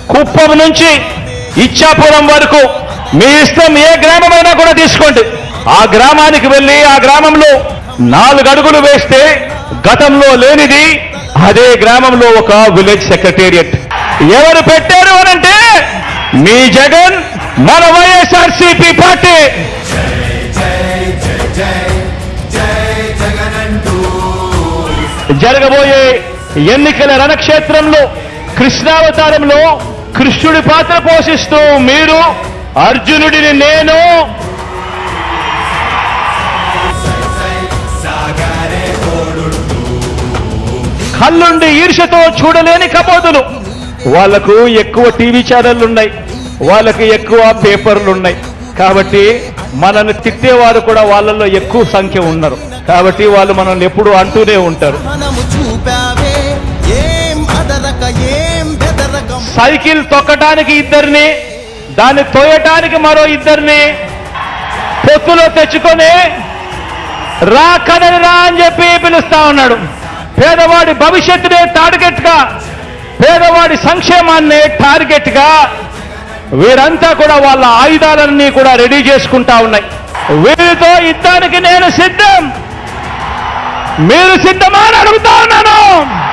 కుప్పం నుంచి ఇచ్చాపురం వరకు మీ ఇష్టం ఏ గ్రామమైనా కూడా తీసుకోండి. ఆ గ్రామానికి వెళ్ళి ఆ గ్రామంలో 4 అడుగులు వేస్తే గతంలో లేనిది అదే గ్రామంలో ఒక విలేజ్ సెక్రటేరియట్ ఎవరు పెట్టారు అనంటే మీ జగన్, మన వైఎస్ఆర్సీపీ పార్టీ. జరగబోయే ఎన్నికల రణక్షేత్రంలో కృష్ణావతారంలో కృష్ణుడి పాత్ర పోషిస్తూ మీరు, అర్జునుడిని నేను, కళ్ళుండి ఈర్ష్యతో చూడలేని కపోతులు. వాళ్లకు ఎక్కువ టీవీ ఛానళ్లు ఉన్నాయి, వాళ్ళకి ఎక్కువ పేపర్లు ఉన్నాయి. కాబట్టి మనల్ని తిట్టేవారు కూడా వాళ్ళల్లో ఎక్కువ సంఖ్య ఉన్నారు. కాబట్టి వాళ్ళు మనల్ని ఎప్పుడు అంటూనే ఉంటారు. సైకిల్ తొక్కటానికి 2, దాన్ని తోయటానికి మరో 2 పొత్తులో తెచ్చుకొని రా కదలి రా అని చెప్పి పిలుస్తా ఉన్నాడు. పేదవాడి భవిష్యత్తునే టార్గెట్గా, పేదవాడి సంక్షేమాన్నే టార్గెట్గా వీరంతా కూడా వాళ్ళ ఆయుధాలన్నీ కూడా రెడీ చేసుకుంటా ఉన్నాయి. వీరితో యుద్ధానికి నేను సిద్ధం, మీరు సిద్ధమా అని అడుగుతా ఉన్నాను.